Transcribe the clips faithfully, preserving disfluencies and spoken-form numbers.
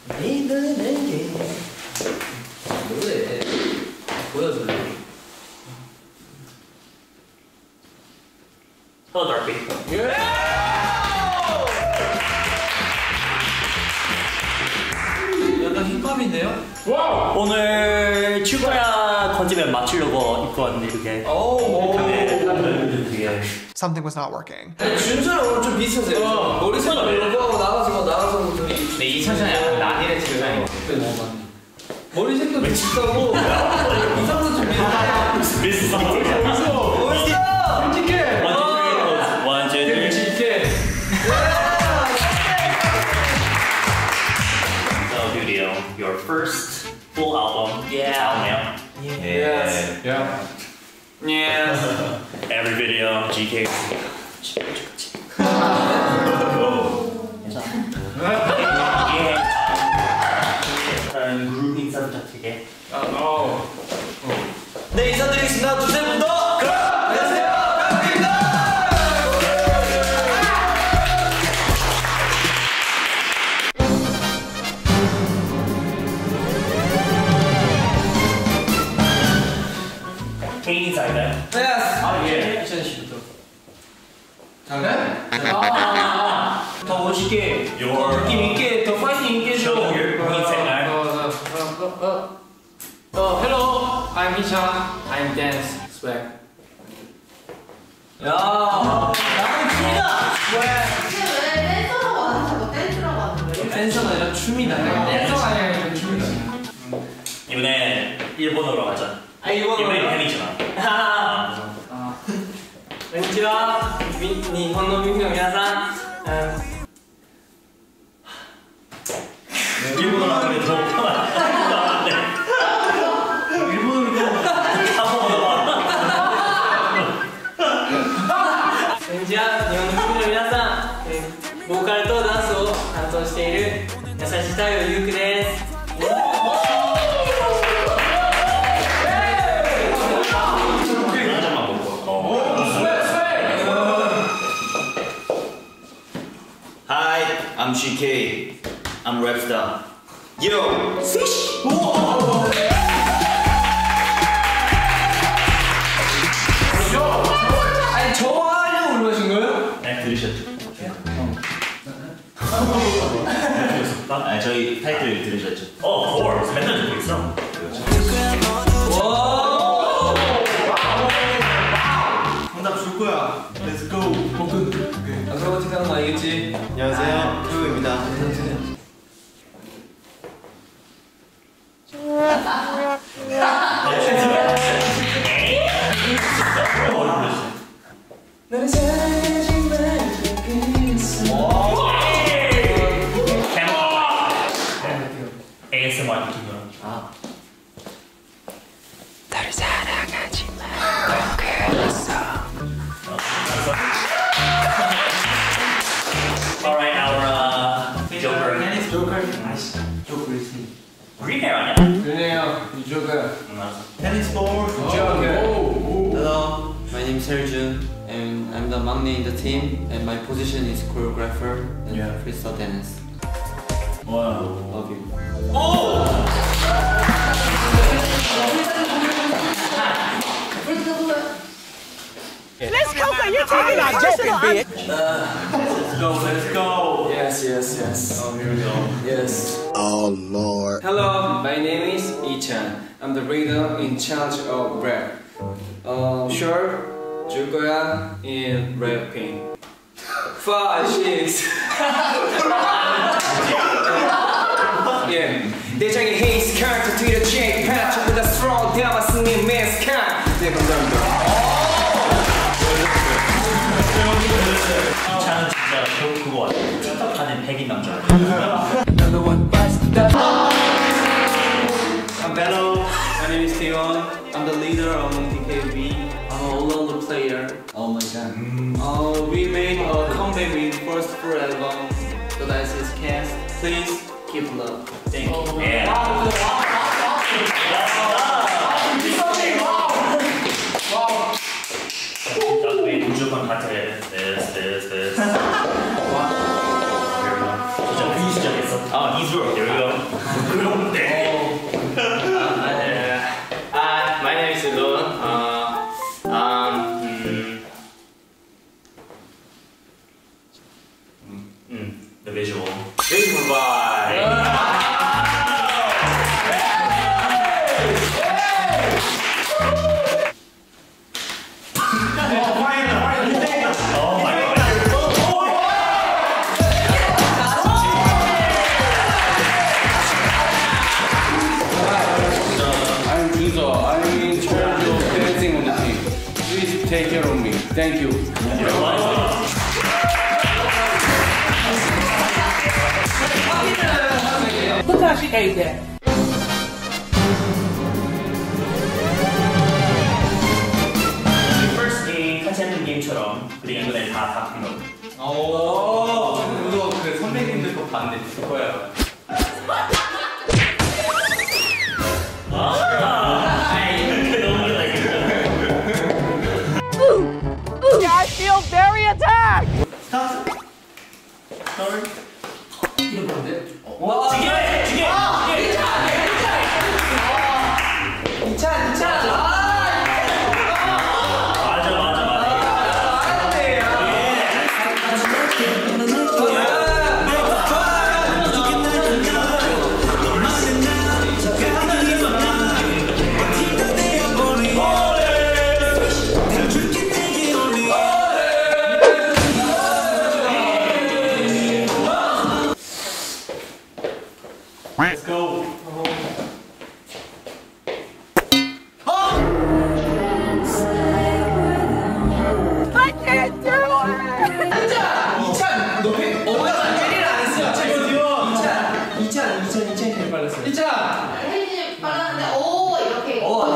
믿음에게 뭐래? 보여줄래? Hello, Darby. 약간 힙합인데요? 와우! 오늘 축구야 컨셉에 맞추려고 입고 왔는데 이렇게. 오. 되게. Something was not working. 준서랑 오늘 좀 비슷하세요. 어. 머리색을 이렇게 하고 나가서 나가서 둘이. 근데 이 천천히 약간 난이를 지금 머리색도 비슷하고 이상도 좀 비슷해. 비슷. 멋있어. 솔직해! One, two, three. 솔직해! So, Studio, your first full album. Yeah. Yes. Yeah. Yes. Every video, G K. 일단 그룹 인사 부탁드릴게. 아, 어. 네, 인사드리겠습니다. 두세 분 더. 안녕하세요. 강입니다. 개인 인사인가요? Yes. 아, 예. 이찬 씨부터. 네? 아, 더 멋있게, 더 느낌 있게, 더 파이팅 있게 해줘. Show your 개인 색깔. Oh, hello, I'm Hichan. I'm dance swag. 야, 나는 춤이다. 왜 댄서라고 안 하고 댄스라고 하는 거예요? 댄서가 아니라 춤이다. 댄서가 아니라 춤이다. 이번에 일본어로 가자. 아, 이거 이번에 팬이잖아. 아, 안녕하세요. 일본어 민경이라서. 일본어로 하면 더 편하네. 일본어로 안녕하세요. 일본어 민경이라서. 보컬とダンスを担当している優し太陽ゆうくです。 Hi, I'm G K. I'm Rapstar. Yo! Swish! 아니 좋아하려고 올라오신 거예요? 네, 들으셨죠? 아, 저희 타이틀 들으셨죠? 어, course. 맨날 듣고 있어. 와. 정답 줄 거야. Let's go. 아크로바틱 하는 거 알겠지? 안녕하세요. 투입니다. 너를 사랑하지 말고 그랬어. 에이에스엠알 느낌으로. 아. 나를 사랑하지 말고 그랬어. Alright, our uh, Joker. 조커. 아이씨. 조커 있으니. Green hair 아니야? 그래요, 이 조커. 응, 맞아. Tennis ball. 조커. Hello, my name is Seljun and I'm the 막내 in the team and my position is choreographer and Yeah. freestyle dance. Wow. Love you. Let's go, but you're taking our joking, bitch. Let's go, let's go. Yes, yes, yes. Oh, here we go. Yes. Oh Lord. Hello, my name is Ichan. I'm the leader in charge of rap. Uh, sure, 줄 거야 in rapping. Five, six. Yeah. 대장의 헤이스 카트 뒤로 체크 패치보다 strong 담았으니 맨스 칸. 네, 감사합니다. 차는 진짜 그, 그거 같아. 사진 백인 남자. I'm Bello. My name is Tion. I'm the leader of T K B. I'm a all-round player. Oh my god. Uh, we made a comeback with first full album. The dice is cast. Please keep love. Thank you. Yeah. 나도 무조건 같아. This, this, this. 진짜 그 시작했어. 아, on, Israel. There we go. 그런데. Uh, my name is Lon. Uh, um, mm, Mm, the visual. visual vibe. Oh my god. I'm Junso. I'm in charge of dancing on the team. Please take care of me. Thank you. Look how she ate that. First game 같이 했던 게임처럼 근데 이번에 다 바뀐 거. 오, 그거 그 선배님들 거 봤는데 그거야. I feel very attacked. 스타트. 스타트. 지게! 지게! 이찬, 이찬. 맞아 맞아 맞아. Let's go. I can't do it. 이찬, 너 배, 어머나 때리를 안 했어. 이찬, 이찬, 이찬, 이찬 제일 빨랐어. 이찬. 혜진이 빨랐는데 오 이렇게. 오,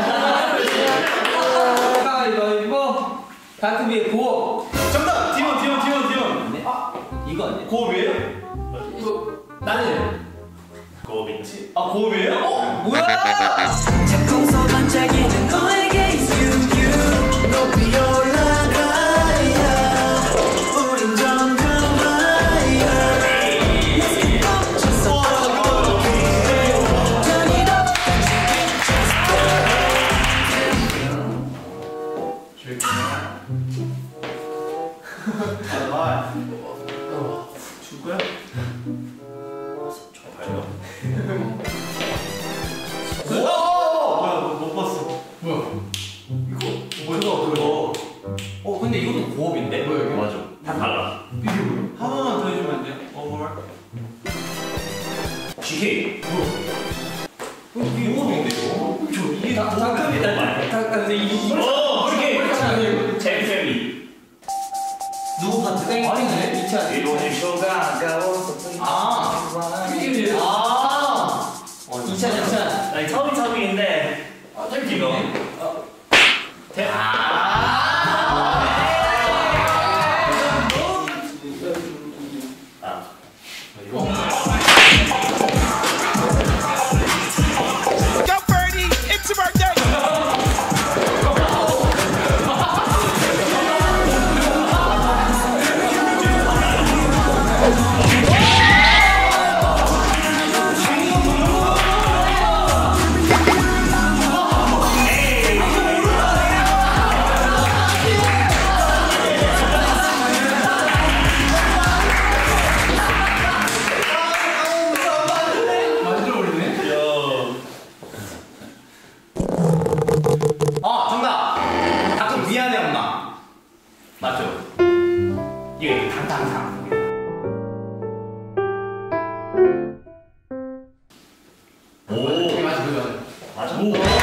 가위바위보. 다트 위에 고. 정답. 디원 디원 디원 디원. 아, 이거 아니야? 고업이에요? 이거 나는. 고빈치. 아 고업이에요? 어? 뭐야? 자꾸 반짝이는 너에게 is you you 높이 올라가야 우린 점점 higher Let's keep up just a little bit Turn it up 아, 줄 거야? 발려. 뭐야? 못 봤어. 뭐야? 뭐야? 그거. 어, 근데 이것도 고업인데? 뭐야, 이거? 맞아. 다 달라. 하나만 더 해주면 안 돼요? One more. 지게. 이게 고업인데, 이거? 이게 다, 다, 다, 다, 근데 이, 어, 지게. 제비 제비. 누구 파트? 아니네, 이찬. 이론의 쇼가 아까워서. 아, 이게 아, 이찬, 이찬. 아니 처음이 처음인데. 아, 이거. 대. Go Birdie, it's your birthday. 아, 정답. 가끔 미안해, 엄마. 맞죠? 이게 당당당. 오. 맞아, 맞아. 맞아. 오.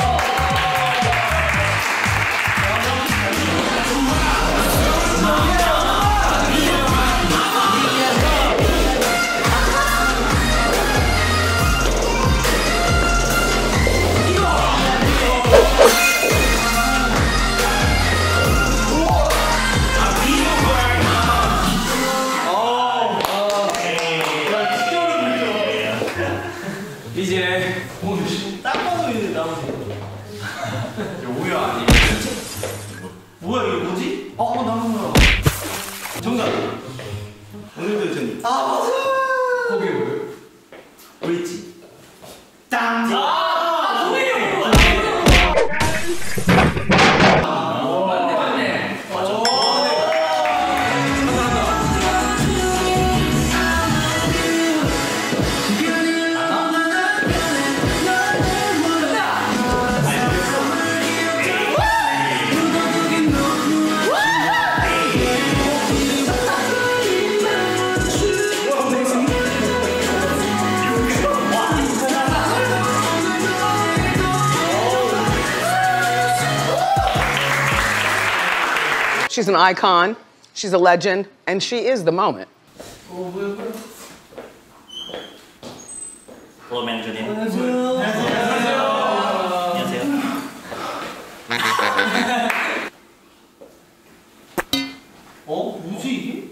이제 딱 봐도 이제 나머지. 오야 아니. 뭐야 이게 뭐지? 어, 어 나무 뭐야? 정답. 오늘도 전. 아 맞아. 거기 뭐야? She's an icon, she's a legend, and she is the moment. Hello, 매니저님. 안녕하세요. 안녕하세요. 어? 뭐지 이게?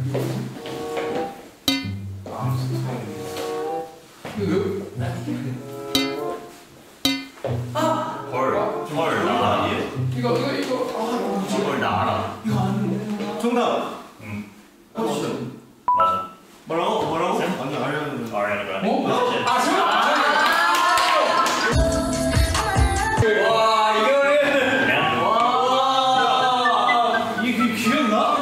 헐, 헐, 나 아니에요? 이거 이거 이거 아 헐, 나 알아. 이거 아니에요. 정답. 응. 어 진짜. 맞아. 뭐라고 뭐라고? 아니 아리아나. 아리아나 그란데. 어? 아 정답. 와 이거는 와 이게 기억나?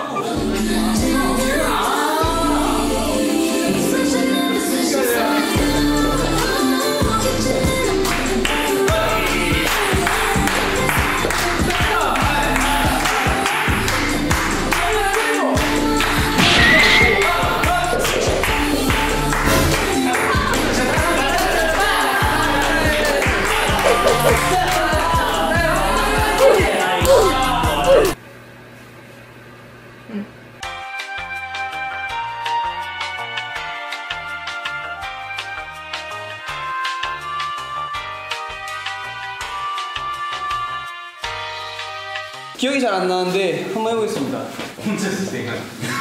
기억이 잘 안 나는데 한번 해보겠습니다. 혼자서 생각.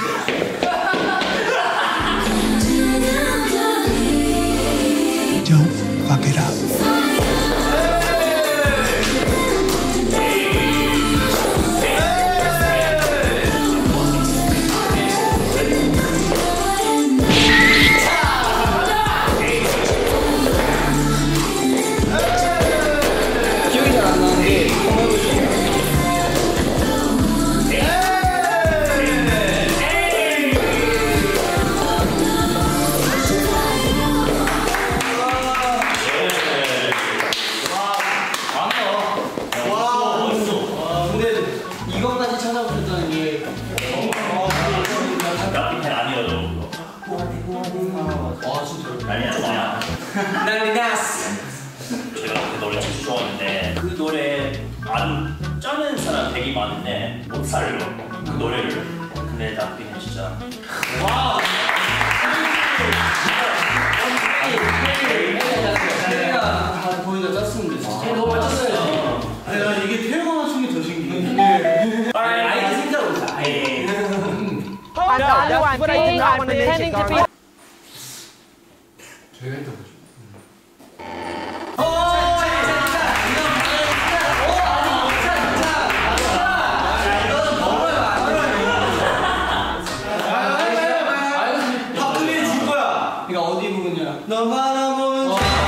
Don't fuck it up. 기억이 잘 안 나는데 한번 해보겠습니다. 이것까지 찾아보셨다는 게 락피팬 아니어도. 와 진짜 난리 났어. 난리 났어. 제가 그 노래 진짜 좋아하는데 그 노래 안 짜는 사람 되게 많은데 못 살려 그 노래를. 근데 락피팬 진짜. 와. 태희가 다 보이다 짰습니다. 진짜 너무 맞췄어요. 아니 나 이게 태우가 맞춘 게 더 신기해. 아예 생각보다 아예. No, that's what I did not want to mention, Garmin. 저희가 했던 거죠. 박근혜 줄 거야. 이거 어디 부분이야? 너만 하면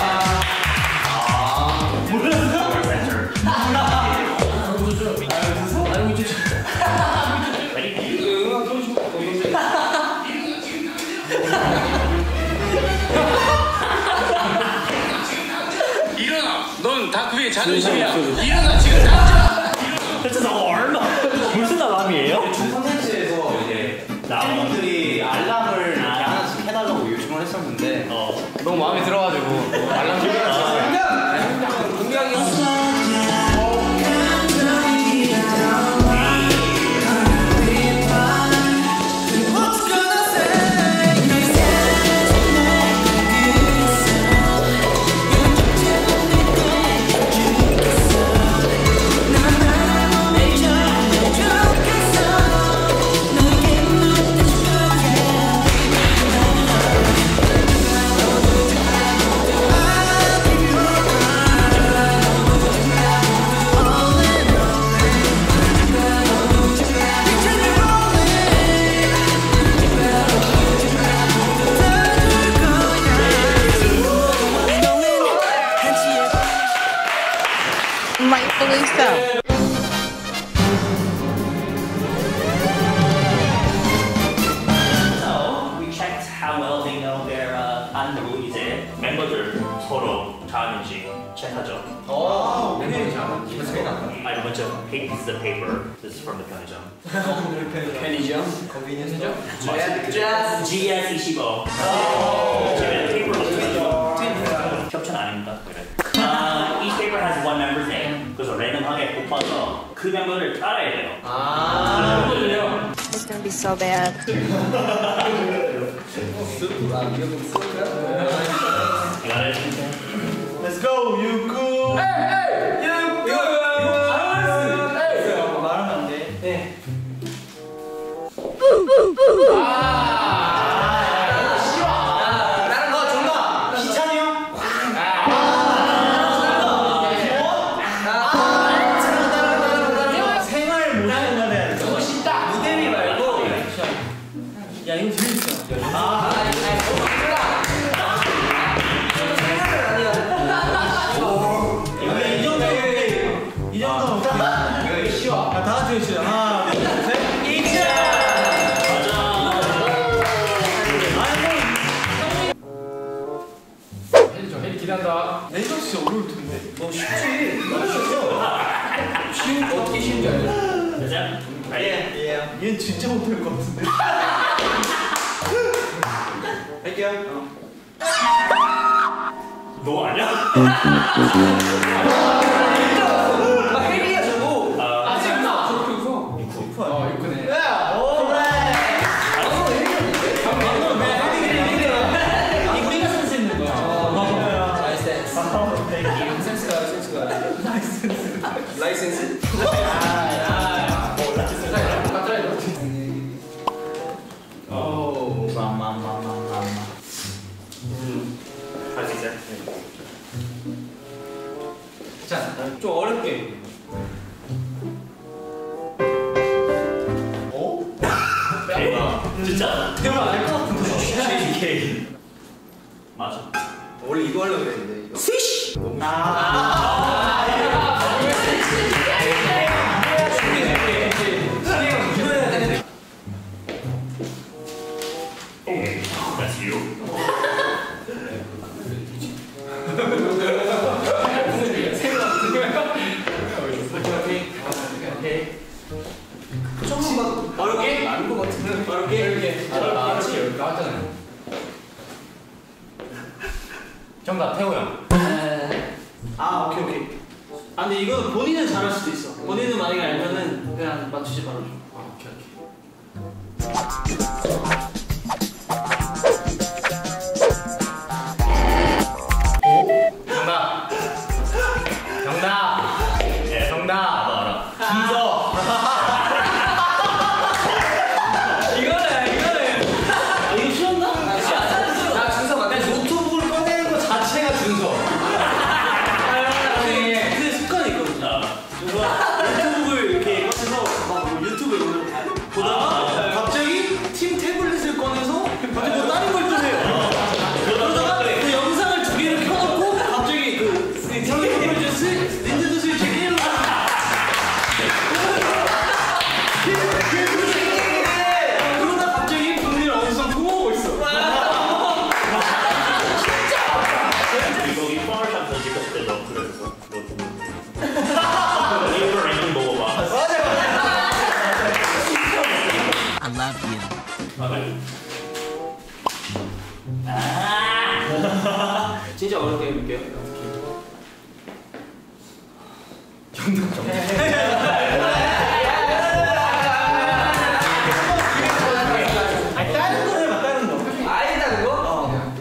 일어나. 넌 다크비의 자존심이야. 일어나 지금 당장. 진짜 얼마 무슨 알람이에요? 콘텐츠에서 이제 팬분들이 알람을 이렇게 하나씩 해달라고 요청을 했었는데 어. 너무 마음에 들어가지고 알람 설정했었어요. Rightfully so. So we checked how well they know their uh, 안무. 이제 멤버들 서로 잘하는지 체크하죠. 어, 팬이 잘하는 기분 차이 난다. 아니 먼저 this is the paper. This is from the 편의점. 편의점? 컨비니언스점? G S 이십오. 집에 페이퍼로 협찬 아닙니다. 그래. Uh, each paper has one member's name. 그래서 랜덤하게 뽑아서 그 그 멤버를 따라야 돼요. 아, 그래요? It's gonna be so bad. Let's go, 유쿠. 이거 말하면 안 돼. 네. 다른 거 정답. 희찬이 형. 생활 무대만 너무 쉽다. 무대비 말고. 야 이거 재밌어. 아, 이 정도 이 정도 이거 쉬워. 다 같이 해주세요. 하나, 둘, 셋. 이차. 헬리죠. 헬리 기대한다. 내가 진짜 어려울 텐데. 너 쉽지? 너무 쉽죠? 쉬운 거 어떻게 쉬운지 알려? 진짜? 예, 예. 얘는 진짜 못할 것 같은데. 할게요. 너 아니야? 아, 헬리야 저거. 아, 진짜? 저렇게 웃어. 어, 이쁘네. 우리가 센스 있는 거야. 나이스 센스. 센스가 센스가. 라이센스. 라이센스? 아, 뭐 라이센스. 오, 마마마마마. 할 수 있어요? 자, 좀 어렵게. 오? 진짜? 대박 알것 같은데. 제이케이. 맞아. 원래 이거 하려고 그랬는데 이거. 스위시. 아. That's you. 조금만 어렵게? 많은 것 같은데. 어렵게? 어렵게. 어렵게. 나왔잖아요. 정답 태호 형. 아, 오케이, 오케이. 아 근데 이거는 본인은 잘할 수도 있어. 본인은 만약에 알면은 그냥 맞추지 말아줘. 아 오케이 오케이. 정답. 정답. 네. 정답. 나도 알아. 진짜. 이거네 이거네. 아, 이거 쉬웠나? 나 준서 맞네. 노트북을 꺼내는 거 자체가 준서. 근데 습관이 있거든. 아. 노트북을 이렇게 꺼내서 막뭐 유튜브 이런 거 봐- 보다가 갑자기 팀 태블릿을 꺼내서 갑자기 뭐 다른 걸 또 해요. 그러다가 그 영상을 두 개를 켜놓고 갑자기 그 텔레비전 스위치, 닌텐도 스위치 게임을 그러다 갑자기 국민을 어디서 구워오고 있어. 이거 이 파워샵에서 찍었을 때 너 그랬어. 너 이거 랭킹 먹어봐. I love you. 아. 진짜 어렵게 해볼게요. 아니, 다른 거 해봐, 다른 거. 아예 다른 거? 어.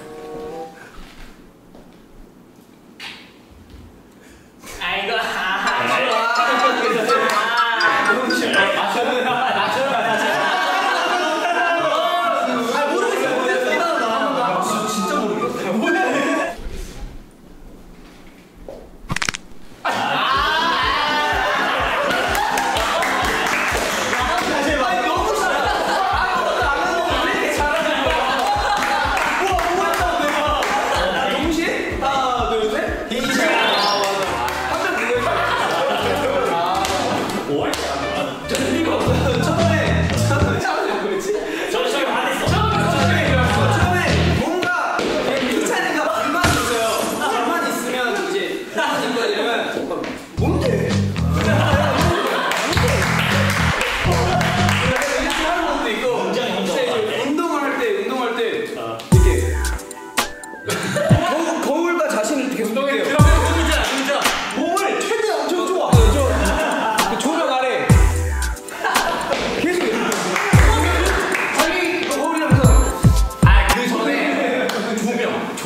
아이고. 진짜 모르겠어. 뭐야? 아,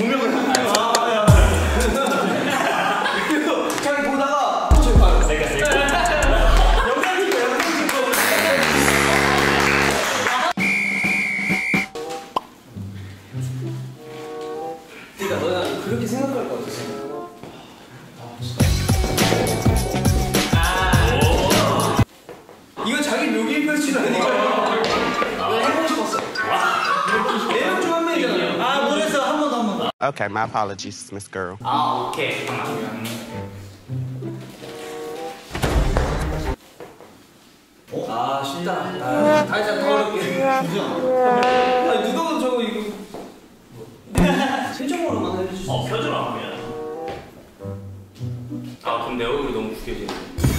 동력을 하는 거야. 그리고 자기 보다가 또 저기 봐요. 내가 쓸 거야. 영상 찍고 영상 찍고. 그러니까 너는 그렇게 생각할 것 같았어. 이거 자기 묘기 표시라니까. 나 해보고 싶었어. 내용 좀 한 명이잖아. 아 모르겠어. 한 번 더 한 번 더. Okay, my apologies, Miss Girl. 아 오케이. 아 쉽다. 아, 다시 한번 더 어렵게. 아 누가 봐도 저거 이거. 표정으로만 해줄 수 어 있어. 표정 안 보면. 아 그럼 내 얼굴이 너무 구겨지네.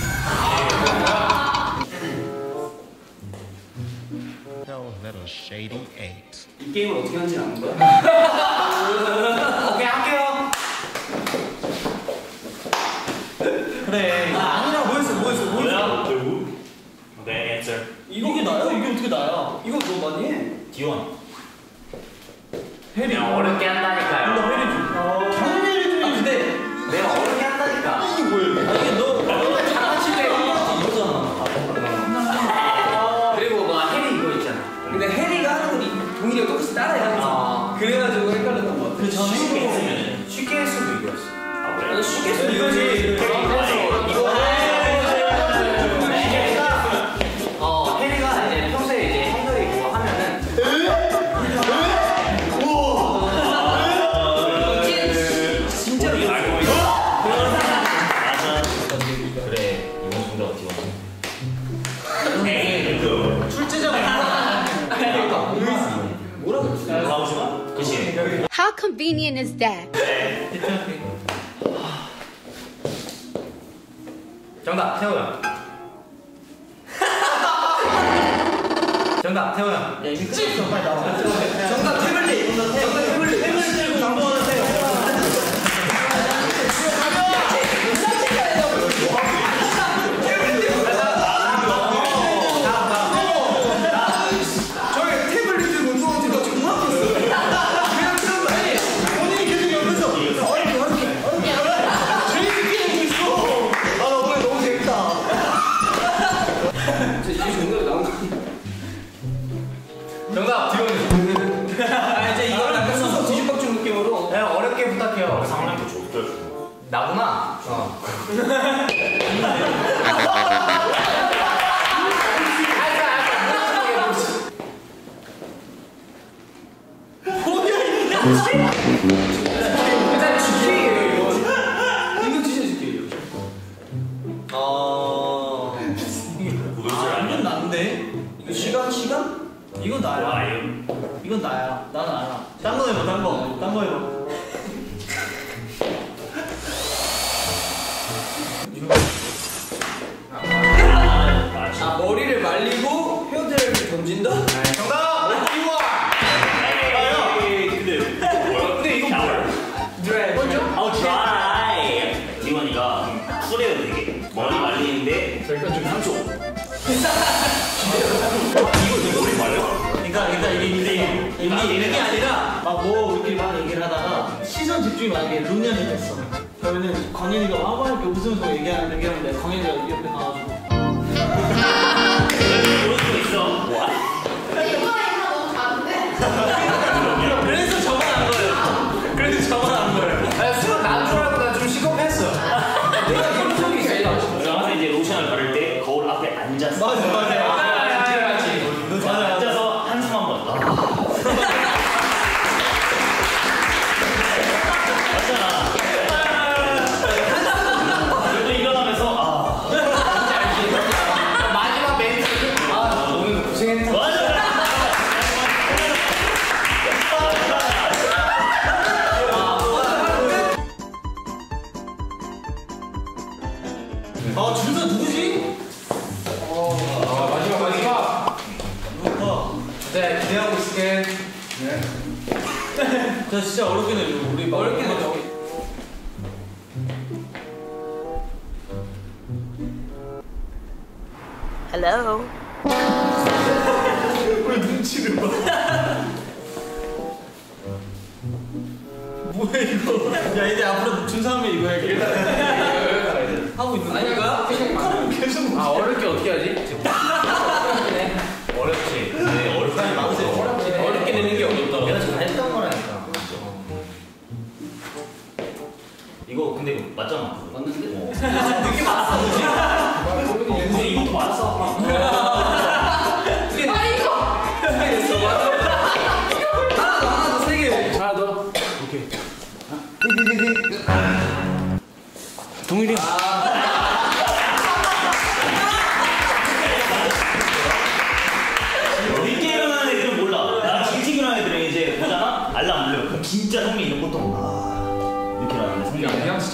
Oh, little shady eight. 이 게임을 어떻게 하는지 아는 거야? 오케이 할게요. 그래. 아, 아니라 뭐였어 뭐였어 뭐였어. 뭐야? 결국? 네, answer. 이거 이게 나야? 이게 어떻게 나야? 이거 너 많이 해. 디원. 해리. 그냥 어렵게 한다니까요. 이거 해리 줘. 당연히 해리 줘. 아 근데 내가 어렵게 한다니까. 이게 뭐야? 아 이게 너 너가 장난칠 때 이거잖아. 그리고 뭐 해리 이거 있잖아. 근데 해리가 하는 건 이- 동일이가 똑같이 따라해 항상. 그래가지고 헷갈렸던 것 같아. 그 저는 쉽게 이거 했으면 쉽게 했어도 이거였어. 아 그래? 나도 쉽게 했어. 이거지. 이거 어 해리가 이제 평소에 이제 형들이 뭐 하면은 진짜로 알고 있어. 맞아. 그래 이번 정도가 디원. 에이 그 출제자가 뭐라고 했어? 가오시마. 그치. How convenient is that? 정답 태호야. 정답 태호야. 야 이미 끝났어. 빨리 나와. 정답 태블릿. 정답 태블릿. 태블릿 들고 넘버원을 세요. 저희 태블릿 들고 운동한 나 존나 웃겼어. 그냥 그런 거 아니. 본인이 계속 옆에서 어렵게 어렵게 어렵게 재밌게 하고 있어. 아나 오늘 너무 재밌다. 저 이제 정답이 나온 거. 정답 디원이. 아 이제 이거 약간 수석 뒤집박죽 느낌으로. 내가 어렵게 부탁해요. 상당히 좋다. 나구나. 어. 일단 지키예요 이거. 이거 진짜 지키예요. 어. 구독자 이건 난데. 이거 시간 시간? 이건 나야. 와요. 이건 나야. 나는 알아. 딴 거 해봐. 딴 거. 딴 거 해봐. 아 머리를 말리고 헤어드라이기를 던진다? 정답. 근데 뭐야? 근데 이거 뭐야? 드라이브. 먼저. 아우 드라이. 디원이가 쿨해요 되게. 머리 말리는데 저희가 좀 삼 초. 이거 내 머리 말려? 그러니까 그러니까 이게 이제 이게 이게 아니라 막 뭐 우리끼리 막 얘기를 하다가 시선 집중이 만약에 룸년이 됐어. 그러면은 광현이가 와봐 이렇게 웃으면서 얘기하는 얘기하는데 광현이가 옆에 가가지고 모를 수 있어. 근데 이거랑 이거 너무 다른데? 그래서 저만 안 거예요. 그래서 저만 안 거예요. 아 술은 난줄 알고 나 좀 시겁했어. 내가 감성이 제일 나왔어. 저한테 이제 로션을 바를 때 거울 앞에 앉았어. 맞아 맞아. 맞아. 앉아서 한숨 한 번. 맞잖아. 그래도 일어나면서 아. 마지막 멘트. 아 오늘 고생했다. 맞아. 아 준서 누구지? 아 마지막 마지막. 누구야? 네 기대하고 있을게. 저 진짜 어렵게 내줘. 우리 어렵게 내줘. Hello. 왜 눈치를 봐? 뭐야 이거? 야 이제 앞으로 준삼이 이거 해야겠다. 하고 있는 거야? 아니 이거야? 계속. 아 어렵게 어떻게 하지? 어렵지. 네, 어렵지. 어렵지. 어렵게 내는 게 어렵다. 내가 지금 했던 거라니까. 이거 근데 이거 맞잖아. 맞는데? 느낌 왔어. 근데 이것도 맞았어. 아 이거. 하나 더 하나 더 세 개. 하나 더. 오케이. 동일이. 늦게 일어나는 애들은 몰라. 나랑 일찍 일어나는 애들은 이제 보잖아? 알람 울려. 그럼 진짜 성민이 보통 아 이렇게 일어나는데 성민이 그냥 진짜.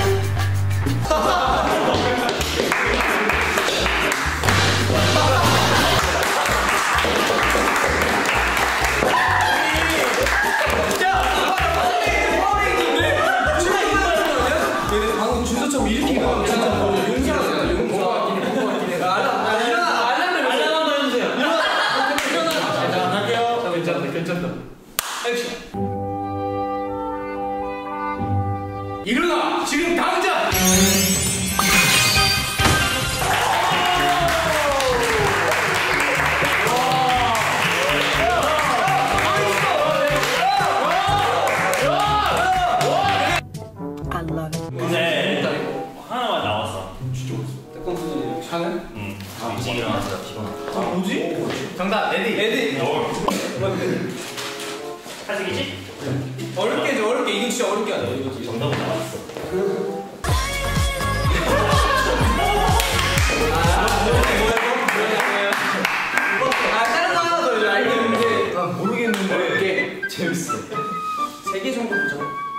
방금 준서처럼 이렇게 가. 용사잖아. 용사. 알람 일어나 알람을 알람 한번 해주세요. 일어나. 자 갈게요. 괜찮다 괜찮다. 액션. 일어나 지금 당장. 근데 하나만 나왔어. 하는? 응. 일찍 일어나서 피곤하다. 아 뭐지? 정답 레디. 레디. 사실이지? 어렵게 해줘 어렵게 이거 진짜 어렵게 하자 이거 진짜. 정답은 나왔어. 아 다른 거 하나 더 해줘 알겠는데. 난 모르겠는데. 어렵게 재밌어. 세 개 정도 보자.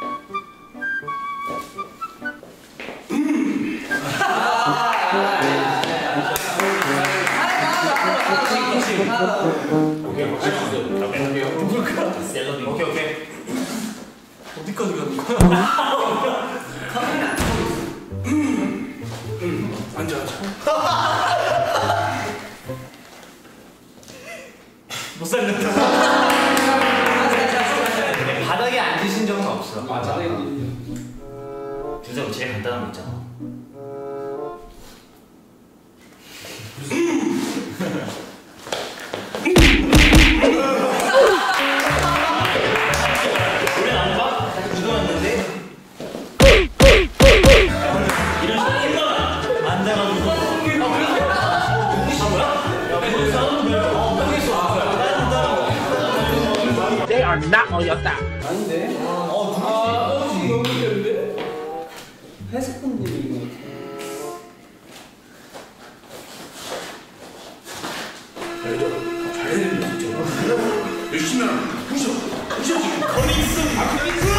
셀럽이. 오케이 오케이. 어디까지 가는 거야? 앉아 앉아. 못 살렸다. 바닥에 앉으신 적은 없어. 맞아. 주제가 제일 간단한 거 있잖아. 원래 안 봐? 묻어놨는데 이런 식으로 일어나 앉아가지고 아 뭐야? 야 무슨 사운드 어 모르겠어. They are not on your side. 아닌데? 어, 아, 지금 너무 힘든데? 회색 분들이 이거. 열심히 하는. 부셔 부셔 지금. 커밍슨 아 커밍슨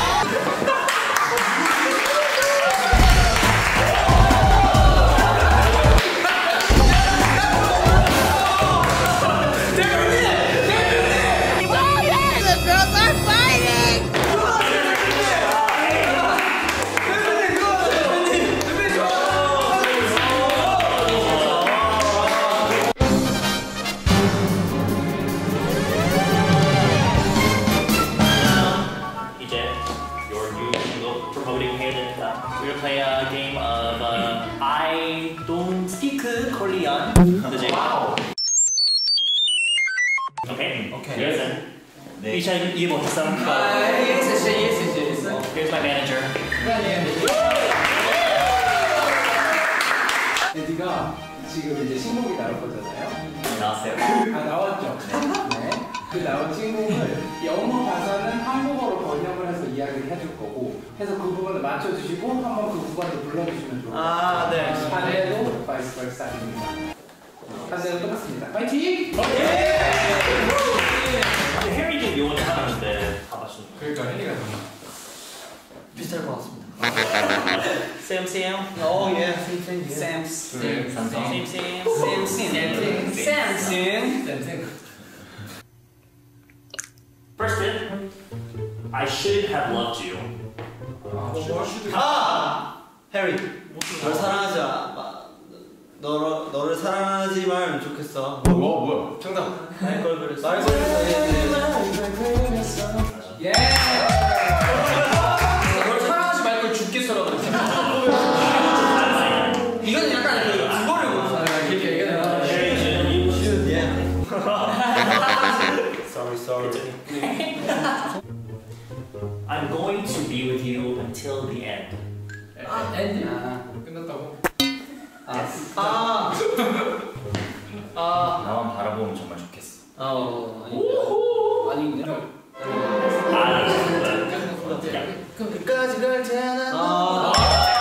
We'll play a game of uh, I don't speak Korean. Wow. Okay. Okay. Listen. 이차 이해 못했어? 아, yes, yes, yes, yes, yes. Here's my manager. 에디가 지금 이제 신곡이 나올 거잖아요. 나왔어요. 아 나왔죠. 네. 그 나온 신곡을 영어 가사는 한국어로 번역을 해서 이야기를 해줄 거고, 해서 그 부분을 맞춰주시고 한번 그 구간을 불러주시면 좋을 것 같아요. 아, 네. 반대도 바이스 벌사입니다. 반대도 똑같습니다. 파이팅! 해리도 영어 잘하는데 다 맞추는 거. 그러니까 헬리가 정말 비슷할 것 같습니다. Sam Sam. Oh yeah, Sam Sam Sam Sam Sam. Sam Sam Sam Sam Sam. First tip, I should have loved you. 아, 해리. 널 사랑하지 마. 너 너를 사랑하지만 좋겠어. 뭐야 뭐야. 정답. 날 걸 그랬어. 날 걸 그랬어. 예! be with you until the end. 아, 엔딩. 아, 끝났다고? 아. 아. 아. 나만 바라보면 정말 좋겠어. 아, 어, 아닌데? 아, 그럼 끝까지 갈 테나. 아.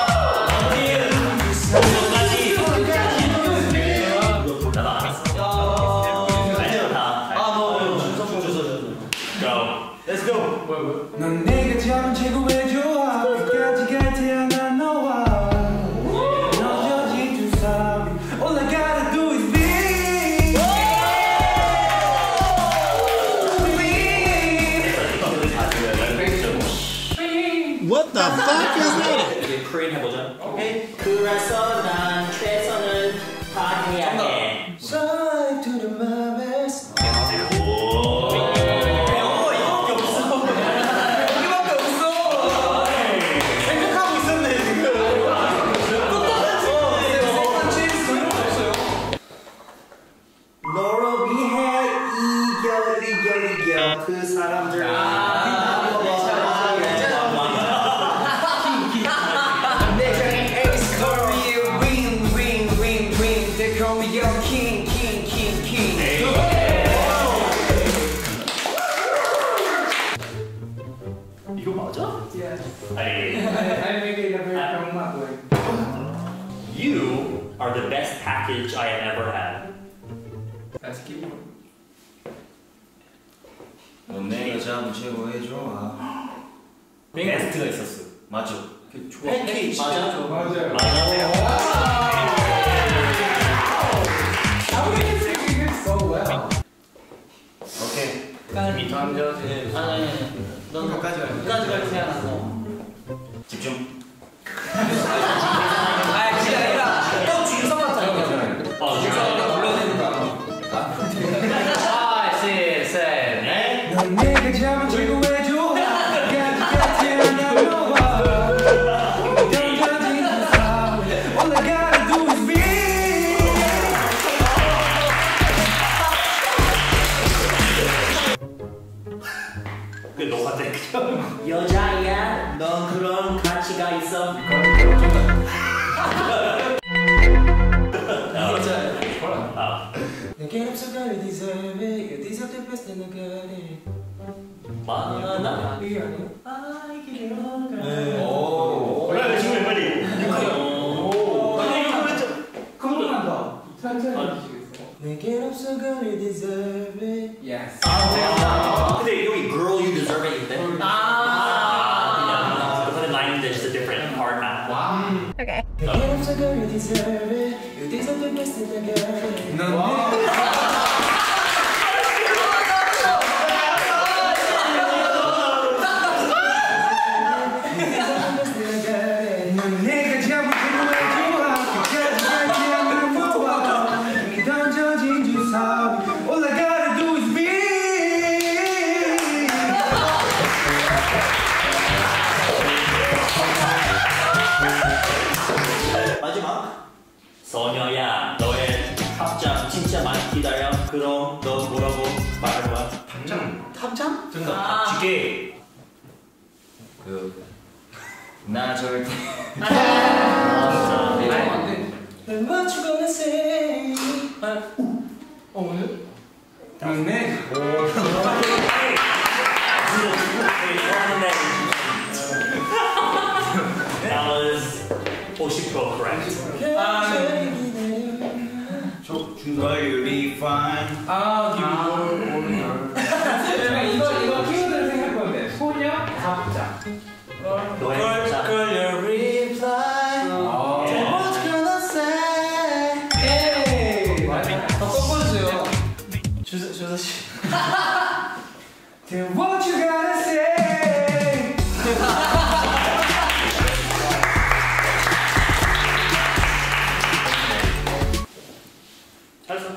Let's go. 넌 내가 잡은 최고의 조합. 끝까지 갈 테나 너와. 넘겨진 두 사람. All I gotta do is be. What the fuck is that? 이제 Korean 해보자. 오케이. 그래서 난 최선을 다해야 해. Drive to the mountains. 너로 위해 이겨 이겨 이겨 그 사람들. 이거 맞아? 아니. I make it a very dramatic way. You are the best package I have ever had. Let's keep going. 넌 내가 잡은 최고의 조합. 베스트가 있었어. 맞죠? 팬케이크 맞아. 맞아요. So well. 오케이. 이미 던져진. 아니, 아니, 넌 끝까지 갈 끝까지 갈 테나 너. 집중. 아, 그게 아니라 형 준성 같아요. 아, 준성이가 불러내니까. five, six, seven, eight. 넌 내가 잡은 최고의 조합. 끝까지 갈 테나 너와. 던져진 두 사람. All I gotta do is be. 그 너가 돼. 여자야, 넌 그런 가치가 있어. 내게 없어 girl you deserve it. You deserve the best and I got it. 많아. 이게 아니야? 오. 그래, 지금 빨리. 그거만 더. 천천히 해주시겠어요? 내게 없어 girl you deserve it. Yes. 아, 근데 여기 girl you deserve it인데. 아. 그냥 the line is just a different part. 와. Okay. 내게 없어 girl you deserve it. You deserve the best and I got it. 넌 내가 잡은 최고의 조합. 끝까지 갈 테나 너와. 던져진 두 사람. All I gotta do is be. 마지막. 소녀야, 너의 탑장 진짜 많이 기다려. 그럼 너 뭐라고 말할 거야? 탑장? 탑장? 정답. 아. 탑지게. 그. 나 절대. 아, 진짜. 안 돼. What you gonna say? 어, 오늘? 네. That was 오십 퍼센트 correct. 아, 네. Are you fine? 아, 기분. 이거 이거 키워드를 생각할 건데 소녀 답장. 너의 탑장. your reply. What you gonna say? 에이. 더 꺾어주세요. 주서 주서 씨. Then what you gotta say? 잘했어.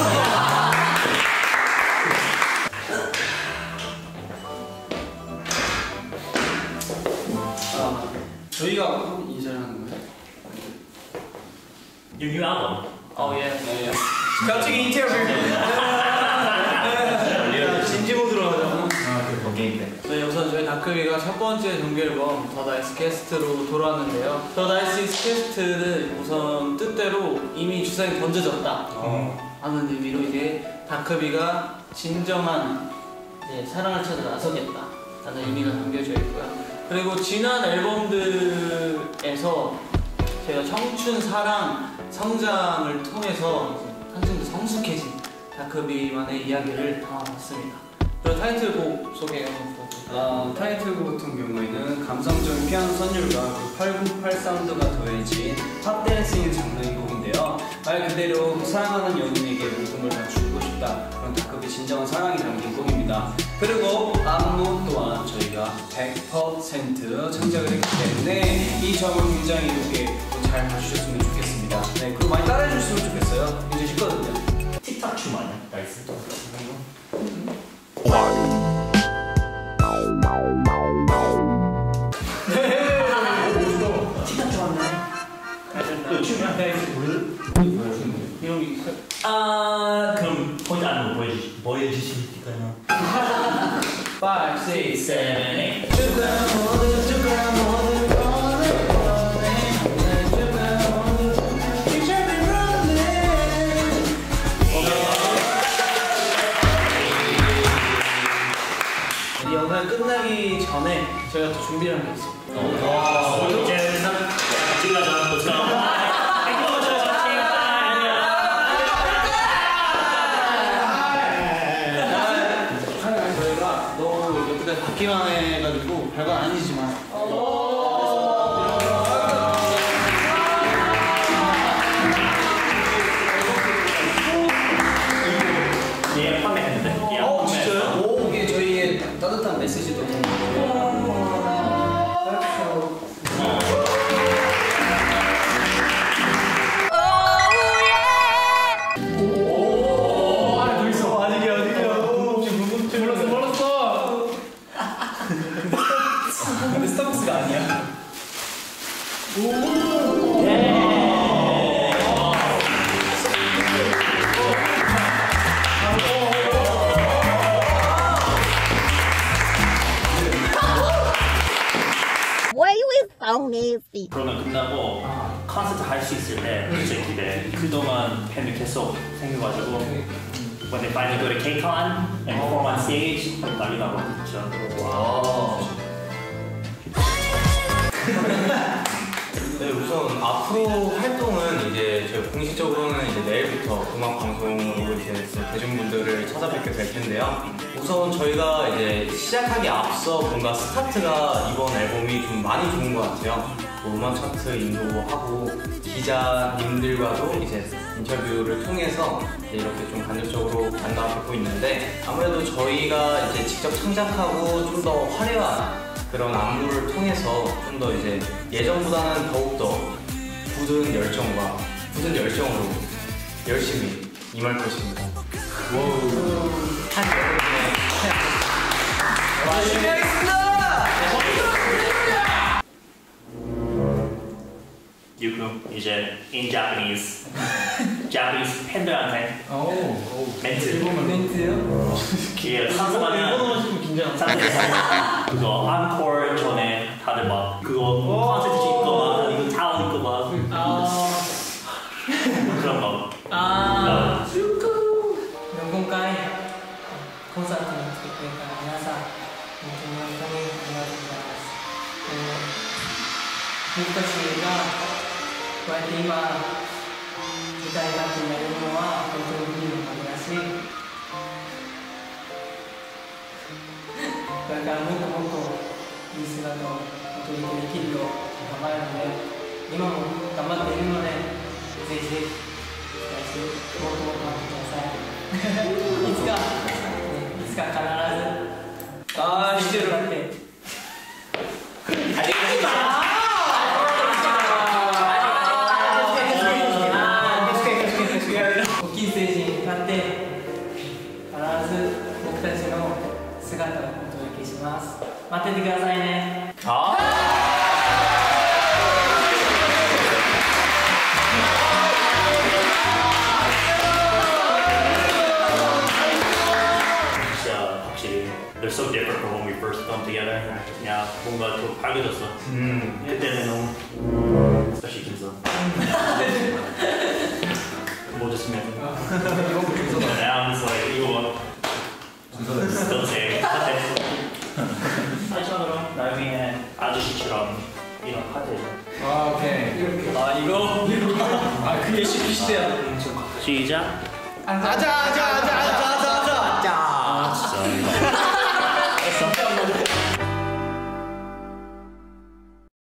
저희가 인사를 하는 거예요? Your new album. 어, 예. 네. 갑자기 인터뷰. 진지 모드로 하자. 아, 그 게임 때. 저희 영상 우선 저희 다크비가 첫 번째 정규 앨범 더 나이스 캐스트로 돌아왔는데요. 더 나이스 캐스트는 우선 뜻대로 이미 주사위 던져졌다 어. 하는 의미로 이제 다크비가 진정한 이제 사랑을 찾아 나서겠다 라는 의미가 담겨져 있고요. 그리고 지난 앨범들에서 제가 청춘, 사랑, 성장을 통해서 한층 더 성숙해진 다크비만의 이야기를 담아봤습니다. 그리고 타이틀곡 소개 한번 부탁드립니다. 어, 타이틀곡 같은 경우에는 감성적인 피아노 선율과 팔구팔 사운드가 더해진 팝댄스인 장르의 곡인데요. 말 그대로 사랑하는 연인에게 모든 걸 다 주고 싶다, 그런 다크비 진정한 사랑이 담긴 곡입니다. 그리고 안무 또한 저희가 백 퍼센트 창작을 했기 때문에 이 점을 굉장히 이렇게 잘 봐주셨으면 좋겠습니다. 네, 그리고 많이 따라해주셨으면 좋겠어요. 굉장히 쉽거든요. 틱탁 춤 아니야? 나이스. 틱탁 좋았네. 춤이야? 이런 게 있어요? 아, 그럼 포인트 안무 보여주, 보여주실까요? five, six, seven, eight. 이 영상 끝나기 전에 저희가 또 준비한 게 있어요. 이제 찍어줘. 저희가 너무 여태까지 받기만 해가지고 별건 아니지만 예, 판매했는데. 어, 진짜요? 오, 이게 저희의 따뜻한 메시지도 근데 스타벅스가 아니야. Why you phony? 그러면 끝나고 콘서트 할 수 있을 때 진짜 기대. 그동안 팬이 계속 생겨가지고 when they finally go to KCON and perform on stage 난리 나고 진짜. 와. 네, 우선 앞으로 활동은 이제 저희 공식적으로는 이제 내일부터 음악 방송으로 이제 대중분들을 찾아뵙게 될 텐데요. 우선 저희가 이제 시작하기 앞서 뭔가 스타트가 이번 앨범이 좀 많이 좋은 것 같아요. 뭐 음악 차트 인도하고 기자님들과도 이제 인터뷰를 통해서 이제 이렇게 좀 간접적으로 만나뵙고 있는데 아무래도 저희가 이제 직접 창작하고 좀 더 화려한 그런 안무를 통해서 좀 더 이제 예전보다는 더욱더 굳은 열정과 굳은 열정으로 열심히 임할 것입니다. 열심히 하겠습니다! 유쿠 이제 in Japanese Japanese 팬들한테 멘트. 멘트요? 예, 상상하면 일본어로 좀 긴장. 그거 앙코어 전에 다들 막 그거 콘서트 찍고 막 이거 타운 입고 막 아. 그런 거. 아. 연공가이 콘서트に来てくれた皆さん本当に本当にありがとうございます。僕たちがこうやって今舞台楽器にやれるのは本当にいいのかもだし、これからもっともっといい姿をお届けできるよう頑張るので、今も頑張っているので、ぜひぜひ期待してもっともっと待ってください。いつか、いつか必ずあー、してるだってありがとう。 大きいステージに向かって必ず僕たちの姿をお届けします。待っててくださいね。 They're so different from when we first come together. year 그냥 뭔가 더 밝아졌어. 음. 그때는 너무 especially 김서. 뭐 좋으면. Now it's like 이거 still same. 사진으로 나중에 아저씨처럼 이런 카드. 아 오케이. 이렇게. 아 이거 아 그게 시피시대야. 시작. 앉아.